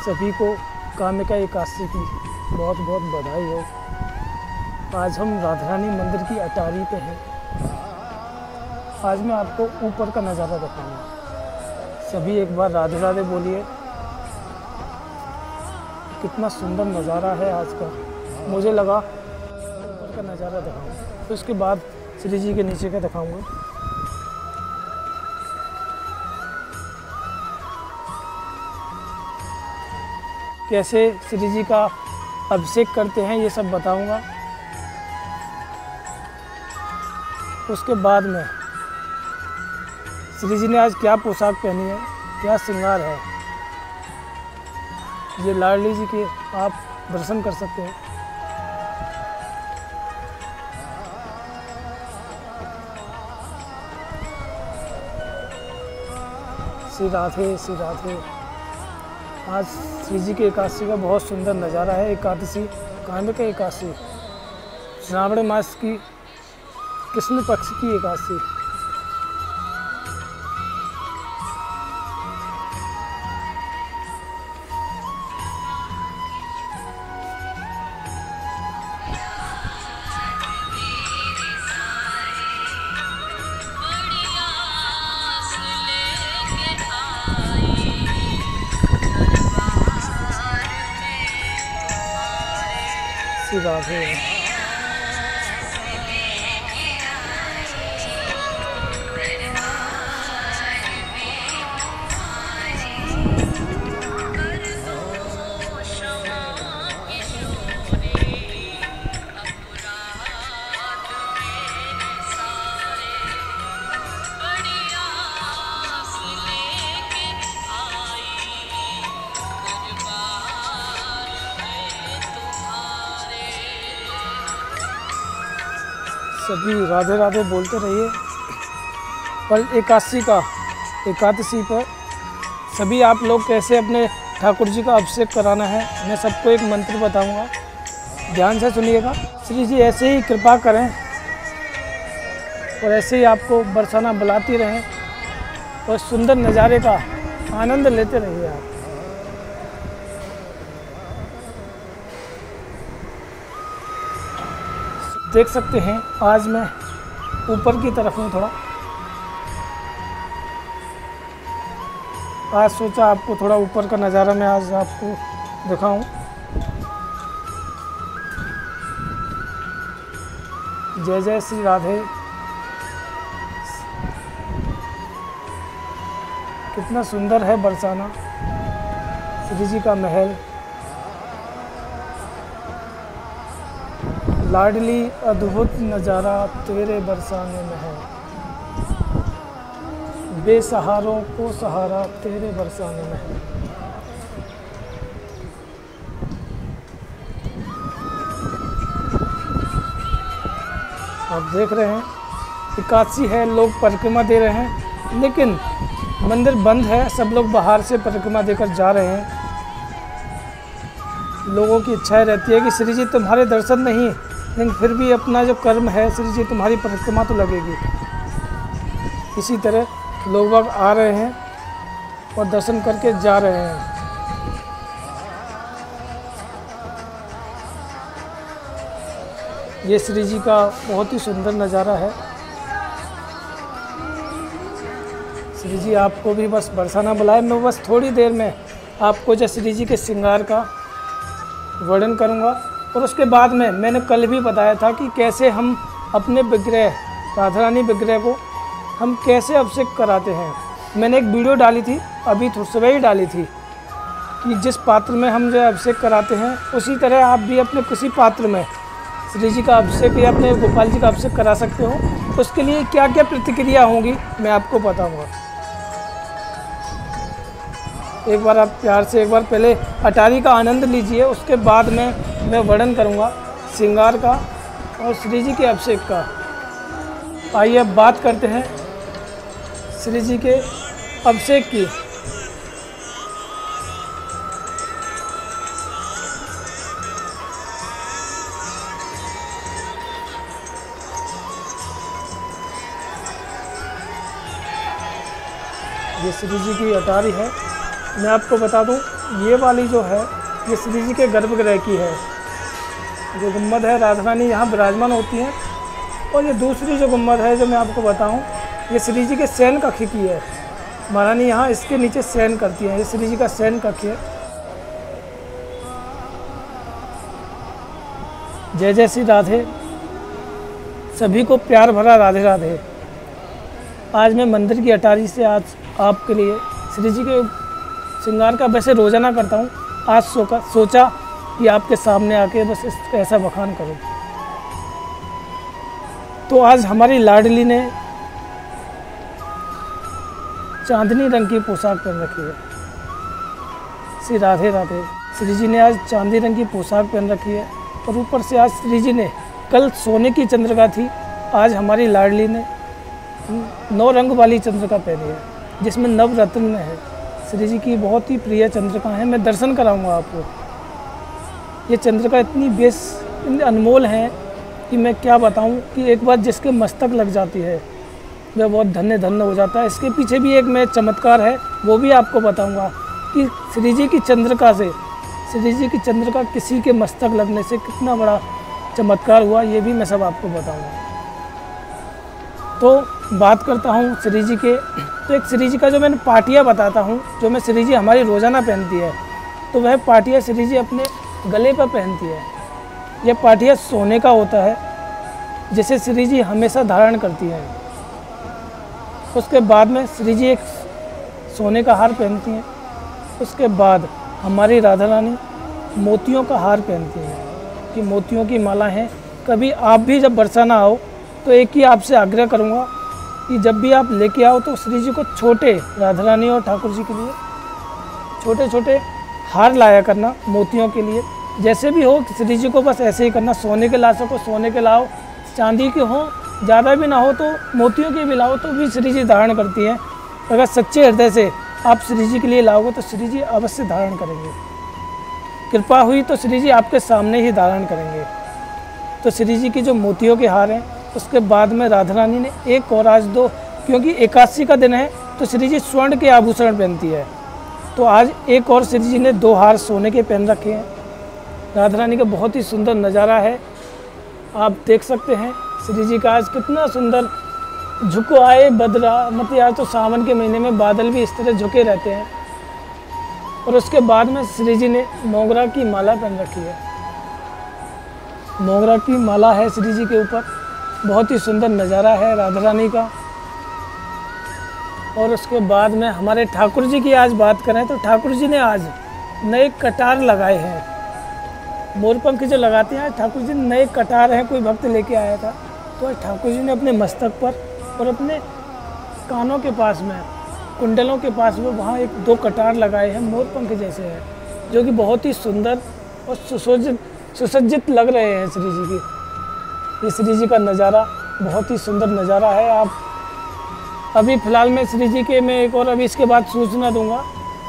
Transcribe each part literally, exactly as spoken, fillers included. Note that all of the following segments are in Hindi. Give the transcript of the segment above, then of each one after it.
सभी को कामिका एकादशी की बहुत बहुत बधाई हो। आज हम राधा रानी मंदिर की अटारी पे हैं। आज मैं आपको ऊपर का नज़ारा दिखाऊंगा। सभी एक बार राधे राधे बोलिए। कितना सुंदर नज़ारा है आज का। मुझे लगा ऊपर का नज़ारा दिखाऊंगा, तो उसके बाद श्री जी के नीचे का दिखाऊंगा। कैसे श्री जी का अभिषेक करते हैं ये सब बताऊंगा। उसके बाद में श्री जी ने आज क्या पोशाक पहनी है, क्या श्रृंगार है, ये लाडली जी के आप दर्शन कर सकते हैं। श्री राधे श्री राधे। आज श्री जी की एकादशी का बहुत सुंदर नज़ारा है। एकादशी कामिका एकादशी, श्रावण मास की कृष्ण पक्ष की एकादशी। श्री राधे। सभी राधे राधे बोलते रहिए। पर एकादशी का एकादशी पर सभी आप लोग कैसे अपने ठाकुर जी का अभिषेक कराना है, मैं सबको एक मंत्र बताऊंगा, ध्यान से सुनिएगा। श्री जी ऐसे ही कृपा करें और ऐसे ही आपको बरसाना बुलाती रहें और सुंदर नज़ारे का आनंद लेते रहिए आप। देख सकते हैं आज मैं ऊपर की तरफ हूँ थोड़ा। आज सोचा आपको थोड़ा ऊपर का नज़ारा मैं आज आपको दिखाऊं। जय जय श्री राधे। कितना सुंदर है बरसाना, श्री जी का महल। लाडली अद्भुत नज़ारा तेरे बरसाने में है, बेसहारों को सहारा तेरे बरसाने में है। आप देख रहे हैं एकादशी है, लोग परिक्रमा दे रहे हैं, लेकिन मंदिर बंद है। सब लोग बाहर से परिक्रमा देकर जा रहे हैं। लोगों की इच्छा रहती है कि श्री जी तुम्हारे दर्शन नहीं, लेकिन फिर भी अपना जो कर्म है, श्री जी तुम्हारी परिक्रमा तो लगेगी। इसी तरह लोग बाग आ रहे हैं और दर्शन करके जा रहे हैं। ये श्री जी का बहुत ही सुंदर नज़ारा है। श्री जी आपको भी बस बरसाना बुलाए। मैं बस थोड़ी देर में आपको जो श्री जी के श्रृंगार का वर्णन करूंगा, और उसके बाद में मैंने कल भी बताया था कि कैसे हम अपने विग्रह, राधा रानी विग्रह को हम कैसे अभिषेक कराते हैं। मैंने एक वीडियो डाली थी, अभी थोड़ी सुबह ही डाली थी, कि जिस पात्र में हम जो अभिषेक कराते हैं उसी तरह आप भी अपने किसी पात्र में श्री जी का अभिषेक या अपने गोपाल जी का अभिषेक करा सकते हो। उसके लिए क्या क्या प्रतिक्रिया होंगी मैं आपको बताऊँगा। एक बार आप प्यार से एक बार पहले अटारी का आनंद लीजिए, उसके बाद में मैं वर्णन करूंगा श्रृंगार का और श्री जी के अभिषेक का। आइए अब बात करते हैं श्री जी के अभिषेक की। ये श्री जी की अटारी है। मैं आपको बता दूं, ये वाली जो है ये श्री जी के गर्भगृह की है। जो गुम्बद है राधा रानी यहाँ विराजमान होती हैं। और ये दूसरी जो गुम्बद है जो मैं आपको बताऊं, ये श्री जी के शयन कक्ष की है। महारानी यहाँ इसके नीचे शयन करती हैं। ये श्री जी का शयन कक्ष है। जय जय श्री राधे। सभी को प्यार भरा राधे राधे। आज मैं मंदिर की अटारी से आज आपके लिए श्री जी के श्रृंगार का वैसे रोजाना करता हूँ, आज सोचा सोचा कि आपके सामने आके बस इस ऐसा बखान करूँ। तो आज हमारी लाडली ने चांदनी रंग की पोशाक पहन रखी है। श्री राधे राधे। श्री जी ने आज चांदी रंग की पोशाक पहन रखी है और ऊपर से आज श्री जी ने, कल सोने की चंद्रिका थी, आज हमारी लाडली ने नौ रंग वाली चंद्रिका पहनी है जिसमें नवरत्न में है। श्री जी की बहुत ही प्रिय चंद्रिका है। मैं दर्शन कराऊंगा आपको। ये चंद्रिका इतनी बेस अनमोल है कि मैं क्या बताऊं कि एक बार जिसके मस्तक लग जाती है वह बहुत धन्य धन्य हो जाता है। इसके पीछे भी एक मैं चमत्कार है, वो भी आपको बताऊंगा कि श्री जी की चंद्रिका से, श्री जी की चंद्रिका किसी के मस्तक लगने से कितना बड़ा चमत्कार हुआ, ये भी मैं सब आपको बताऊंगा। तो बात करता हूँ श्री जी के। तो एक श्री जी का जो मैंने पाटिया बताता हूँ, जो मैं श्री जी हमारी रोज़ाना पहनती है, तो वह पाटिया श्री जी अपने गले पर पहनती है। यह पाटिया सोने का होता है जिसे श्री जी हमेशा धारण करती हैं। उसके बाद में श्री जी एक सोने का हार पहनती हैं। उसके बाद हमारी राधा रानी मोतियों का हार पहनती हैं कि मोतियों की माला है। कभी आप भी जब बरसाना आओ तो एक ही आपसे आग्रह करूँगा कि जब भी आप लेके आओ तो श्री जी को छोटे, राधा रानी और ठाकुर जी के लिए छोटे छोटे हार लाया करना मोतियों के लिए। जैसे भी हो श्री जी को बस ऐसे ही करना। सोने के ला सको सोने के लाओ, चांदी के हो, ज़्यादा भी ना हो तो मोतियों के भी लाओ तो भी श्री जी धारण करती हैं। अगर सच्चे हृदय से आप श्री जी के लिए लाओगे तो श्री जी अवश्य धारण करेंगे। कृपा हुई तो श्री जी आपके सामने ही धारण करेंगे। तो श्री जी की जो मोतियों के हार हैं, उसके बाद में राधा रानी ने एक और आज दो, क्योंकि एकादशी का दिन है तो श्री जी स्वर्ण के आभूषण पहनती है, तो आज एक और श्री जी ने दो हार सोने के पहन रखे हैं। राधा रानी का बहुत ही सुंदर नज़ारा है, आप देख सकते हैं। श्री जी का आज कितना सुंदर झुको आए बदरा, मतलब आज तो सावन के महीने में बादल भी इस तरह झुके रहते हैं। और उसके बाद में श्री जी ने मोगरा की माला पहन रखी है। मोगरा की माला है श्री जी के ऊपर, बहुत ही सुंदर नज़ारा है राधा रानी का। और उसके बाद में हमारे ठाकुर जी की आज बात करें तो ठाकुर जी ने आज नए कटार लगाए हैं। मोरपंख जो लगाते हैं, ठाकुर जी नए कटार हैं, कोई भक्त लेके आया था तो आज ठाकुर जी ने अपने मस्तक पर और अपने कानों के पास में, कुंडलों के पास में वहाँ एक दो कटार लगाए हैं, मोरपंख जैसे हैं, जो कि बहुत ही सुंदर और सुसज्जित सुसज्जित लग रहे हैं श्री जी की। ये श्री जी का नज़ारा बहुत ही सुंदर नज़ारा है। आप अभी फ़िलहाल मैं श्री जी के मैं एक और अभी इसके बाद सूचना दूंगा।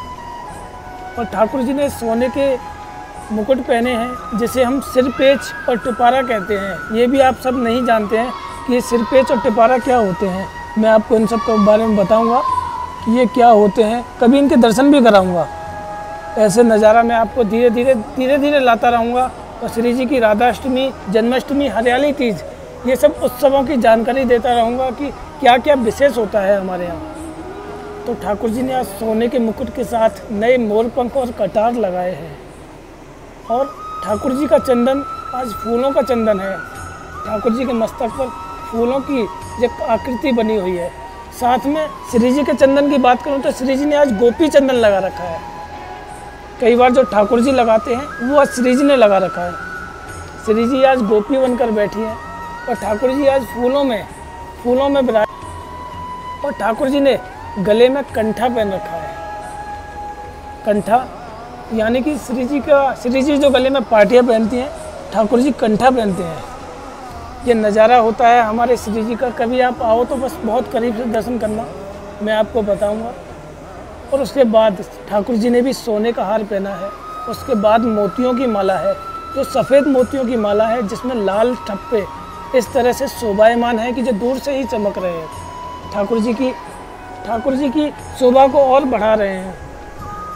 और ठाकुर जी ने सोने के मुकुट पहने हैं जिसे हम सिरपेच और टिपारा कहते हैं। ये भी आप सब नहीं जानते हैं कि ये सिरपेच और टिपारा क्या होते हैं। मैं आपको इन सब के बारे में बताऊंगा कि ये क्या होते हैं, कभी इनके दर्शन भी कराऊंगा। ऐसे नज़ारा मैं आपको धीरे धीरे धीरे धीरे लाता रहूँगा। और श्री जी की राधाष्टमी, जन्माष्टमी, हरियाली तीज, ये सब उत्सवों की जानकारी देता रहूँगा कि क्या क्या विशेष होता है हमारे यहाँ। तो ठाकुर जी ने आज सोने के मुकुट के साथ नए मोरपंख और कटार लगाए हैं। और ठाकुर जी का चंदन आज फूलों का चंदन है। ठाकुर जी के मस्तक पर फूलों की एक आकृति बनी हुई है। साथ में श्री जी के चंदन की बात करूं तो श्री जी ने आज गोपी चंदन लगा रखा है। कई बार जो ठाकुर जी लगाते हैं वो आज श्री जी ने लगा रखा है। श्री जी आज गोपी बनकर बैठी हैं और ठाकुर जी आज फूलों में फूलों में विराज। और ठाकुर जी ने गले में कंठा पहन रखा है। कंठा यानी कि श्री जी का श्री जी जो गले में पाटिया पहनती हैं, ठाकुर जी कंठा पहनते हैं। ये नज़ारा होता है हमारे श्री जी का। कभी आप आओ तो बस बहुत करीब से दर्शन करना, मैं आपको बताऊंगा। और उसके बाद ठाकुर जी ने भी सोने का हार पहना है। उसके बाद मोतियों की माला है, जो सफ़ेद मोतियों की माला है जिसमें लाल ठप्पे इस तरह से शोभायमान है कि जो दूर से ही चमक रहे हैं। ठाकुर जी की ठाकुर जी की शोभा को और बढ़ा रहे हैं।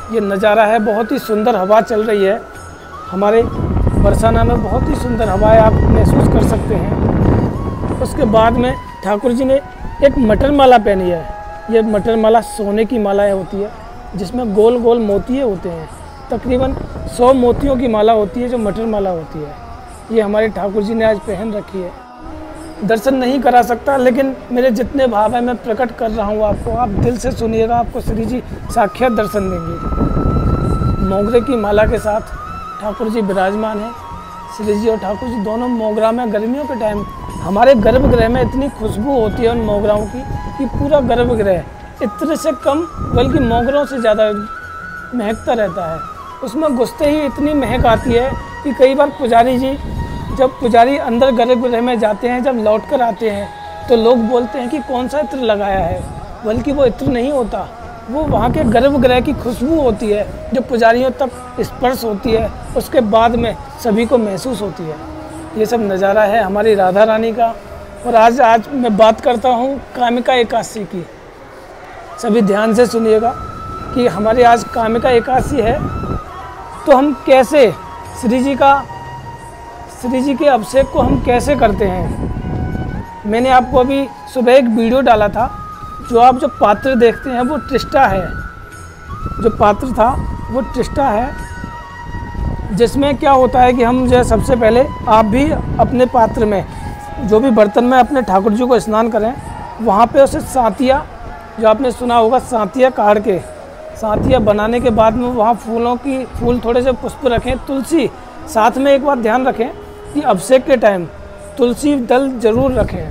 ये नज़ारा है, बहुत ही सुंदर हवा चल रही है हमारे बरसाना में, बहुत ही सुंदर हवाएं आप महसूस कर सकते हैं। उसके बाद में ठाकुर जी ने एक मटर माला पहनी है। ये मटर माला सोने की मालाएं होती है जिसमें गोल गोल मोतिये होते हैं। तकरीबन सौ मोतियों की माला होती है जो मटर माला होती है। ये हमारे ठाकुर जी ने आज पहन रखी है। दर्शन नहीं करा सकता, लेकिन मेरे जितने भाव हैं मैं प्रकट कर रहा हूँ आपको। आप दिल से सुनिएगा, आपको श्री जी साक्षात दर्शन देंगे। मोगरे की माला के साथ ठाकुर जी विराजमान हैं। श्री जी और ठाकुर जी दोनों मोगरा में, गर्मियों के टाइम हमारे गर्भगृह में इतनी खुशबू होती है उन मोगराओं की कि पूरा गर्भगृह इत्र से कम बल्कि मोगरों से ज़्यादा महकता रहता है। उसमें घुसते ही इतनी महक आती है कि कई बार पुजारी जी, जब पुजारी अंदर गर्भगृह में जाते हैं, जब लौट कर आते हैं तो लोग बोलते हैं कि कौन सा इत्र लगाया है, बल्कि वो इत्र नहीं होता, वो वहाँ के गर्भगृह की खुशबू होती है जो पुजारियों तक स्पर्श होती है, उसके बाद में सभी को महसूस होती है। ये सब नज़ारा है हमारी राधा रानी का। और आज आज मैं बात करता हूँ कामिका एकादशी की। सभी ध्यान से सुनिएगा कि हमारी आज कामिका एकादशी है, तो हम कैसे श्री जी का श्री जी के अभिषेक को हम कैसे करते हैं। मैंने आपको अभी सुबह एक वीडियो डाला था। जो आप जो पात्र देखते हैं वो त्रिष्ठा है, जो पात्र था वो त्रिष्ठा है, जिसमें क्या होता है कि हम जो सबसे पहले आप भी अपने पात्र में, जो भी बर्तन में अपने ठाकुर जी को स्नान करें, वहाँ पे उसे सातिया, जो आपने सुना होगा सातिया काढ़ के, सातिया बनाने के बाद में वहाँ फूलों की फूल थोड़े से पुष्प रखें, तुलसी साथ में। एक बात ध्यान रखें कि अभिषेक के टाइम तुलसी दल जरूर रखें,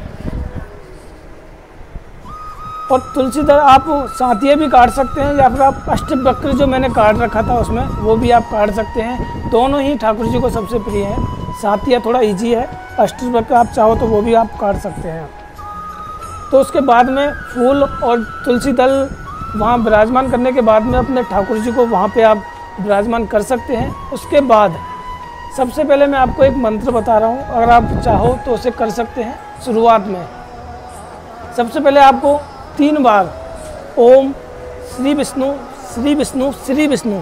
और तुलसी दल आप सातिया भी काट सकते हैं या फिर आप अष्टवक्र जो मैंने काट रखा था उसमें वो भी आप काट सकते हैं। दोनों ही ठाकुर जी को सबसे प्रिय है। सातिया थोड़ा इजी है, अष्टवक्र आप चाहो तो वो भी आप काट सकते हैं। तो उसके बाद में फूल और तुलसी दल वहाँ विराजमान करने के बाद में अपने ठाकुर जी को वहाँ पे आप विराजमान कर सकते हैं। उसके बाद सबसे पहले मैं आपको एक मंत्र बता रहा हूँ, अगर आप चाहो तो उसे कर सकते हैं। शुरुआत में सबसे पहले आपको तीन बार ओम श्री विष्णु श्री विष्णु श्री विष्णु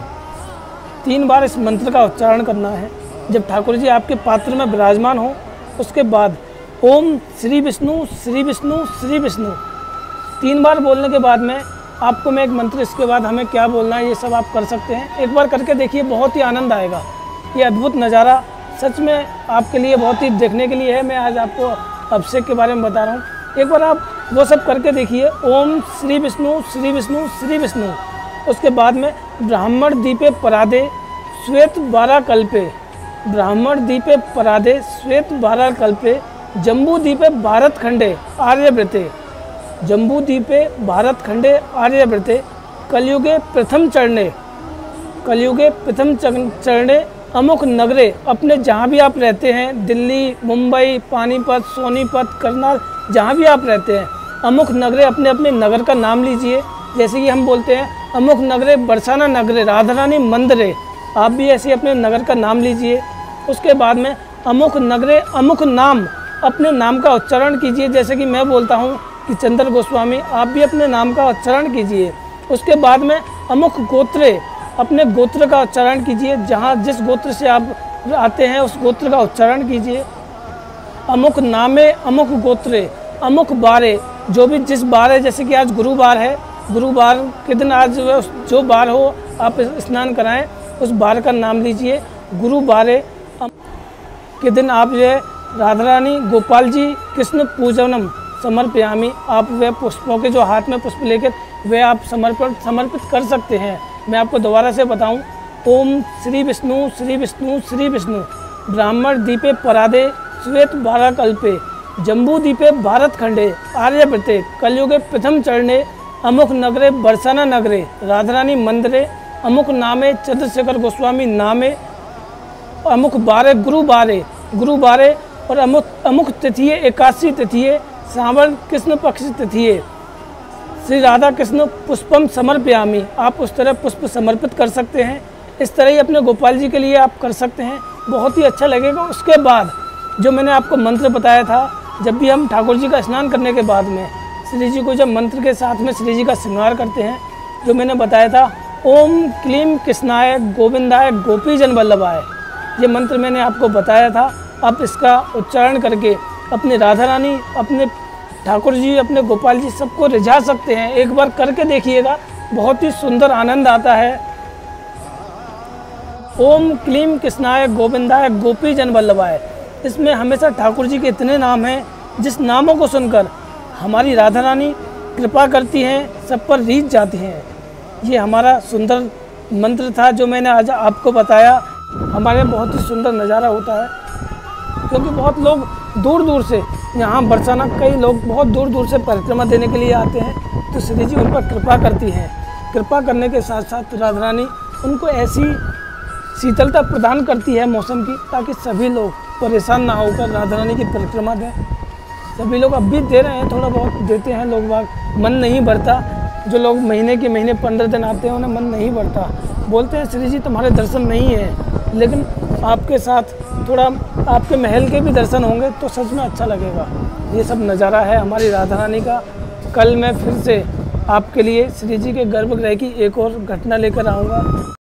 तीन बार इस मंत्र का उच्चारण करना है जब ठाकुर जी आपके पात्र में विराजमान हो। उसके बाद ओम श्री विष्णु श्री विष्णु श्री विष्णु तीन बार बोलने के बाद में आपको मैं एक मंत्र, इसके बाद हमें क्या बोलना है ये सब आप कर सकते हैं। एक बार करके देखिए, बहुत ही आनंद आएगा। ये अद्भुत नज़ारा सच में आपके लिए बहुत ही देखने के लिए है। मैं आज आपको अभिषेक के बारे में बता रहा हूँ, एक बार आप वो सब करके देखिए। ओम श्री विष्णु श्री विष्णु श्री विष्णु। उसके बाद में ब्राह्मण दीपे परादे श्वेत बारह कल्पे, ब्राह्मण दीपे परादे श्वेत बारह कल्पे, जम्बू दीपे भारत खंडे आर्यव्रते, जम्बू दीपे भारत खंडे आर्यव्रते, कलयुगे प्रथम चरणे, कलयुगे प्रथम चरणे अमुक नगरे। अपने जहाँ भी आप रहते हैं, दिल्ली, मुंबई, पानीपत, सोनीपत, करनाल, जहाँ भी आप रहते हैं, अमुक नगरे, अपने अपने नगर का नाम लीजिए। जैसे कि हम बोलते हैं अमुक नगरे बरसाना नगरे राधा रानी मंदिरे, आप भी ऐसे अपने नगर का नाम लीजिए। उसके बाद में अमुक नगरे अमुक नाम, अपने नाम का उच्चारण कीजिए। जैसे कि मैं बोलता हूँ कि चंद्र गोस्वामी, आप भी अपने नाम का उच्चारण कीजिए। उसके बाद में अमुक गोत्रे, अपने गोत्र का उच्चारण कीजिए। जहाँ जिस गोत्र से आप आते हैं उस गोत्र का उच्चारण कीजिए। अमुक नामे अमुक गोत्रे अमुक बारे, जो भी जिस बार है, जैसे कि आज गुरुवार है, गुरुवार के दिन आज जो बार हो आप स्नान कराएं, उस बार का नाम लीजिए। गुरुवारे के दिन आप जो है राधा रानी गोपाल जी कृष्ण पूजनम समर्पयामी, आप वे पुष्पों के जो हाथ में पुष्प लेकर वे आप समर्पण समर्पित कर सकते हैं। मैं आपको दोबारा से बताऊं, ओम श्री विष्णु श्री विष्णु श्री विष्णु, ब्राह्मण दीपे परादे श्वेत बारह कल्पे, जम्बू दीपे भारत खंडे आर्यव्रते, कलयुगे प्रथम चरणे अमुक नगरे बरसाना नगरे राधा रानी मंदिरे, अमुक नामे चंद्रशेखर गोस्वामी नामे, अमुक बारे गुरु बारे गुरु बारे और अमुक अमुक तिथिये एकादशी तिथिये श्रावण कृष्ण पक्ष तिथिये श्री राधा कृष्ण पुष्पम समर्पयामी, आप उस तरह पुष्प समर्पित कर सकते हैं। इस तरह ही अपने गोपाल जी के लिए आप कर सकते हैं, बहुत ही अच्छा लगेगा। उसके बाद जो मैंने आपको मंत्र बताया था, जब भी हम ठाकुर जी का स्नान करने के बाद में श्री जी को जब मंत्र के साथ में श्री जी का श्रृंगार करते हैं, जो मैंने बताया था ओम क्लीम कृष्णाय गोविंदाय गोपी जन वल्लभाय, ये मंत्र मैंने आपको बताया था। आप इसका उच्चारण करके अपने राधा रानी, अपने ठाकुर जी, अपने गोपाल जी सबको रिझा सकते हैं। एक बार करके देखिएगा, बहुत ही सुंदर आनंद आता है। ओम क्लीम कृष्णाय गोविंदाय गोपी जन वल्लभाय, इसमें हमेशा ठाकुर जी के इतने नाम हैं जिस नामों को सुनकर हमारी राधा रानी कृपा करती हैं, सब पर रीझ जाती हैं। ये हमारा सुंदर मंत्र था जो मैंने आज आपको बताया। हमारे यहाँ बहुत ही सुंदर नज़ारा होता है, क्योंकि बहुत लोग दूर दूर से यहाँ बरसाना, कई लोग बहुत दूर दूर से परिक्रमा देने के लिए आते हैं, तो श्री जी उन पर कृपा करती हैं। कृपा करने के साथ साथ राधा रानी उनको ऐसी शीतलता प्रदान करती है मौसम की, ताकि सभी लोग परेशान ना होकर राधा रानी की परिक्रमा दें। सभी लोग अब भी दे रहे हैं, थोड़ा बहुत देते हैं लोग बाग, मन नहीं भरता। जो लोग महीने के महीने पंद्रह दिन आते हैं उन्हें मन नहीं भरता, बोलते हैं श्री जी तुम्हारे दर्शन नहीं है, लेकिन आपके साथ थोड़ा आपके महल के भी दर्शन होंगे तो सच में अच्छा लगेगा। ये सब नज़ारा है हमारी राधा रानी का। कल मैं फिर से आपके लिए श्री जी के गर्भगृह की एक और घटना लेकर आऊँगा।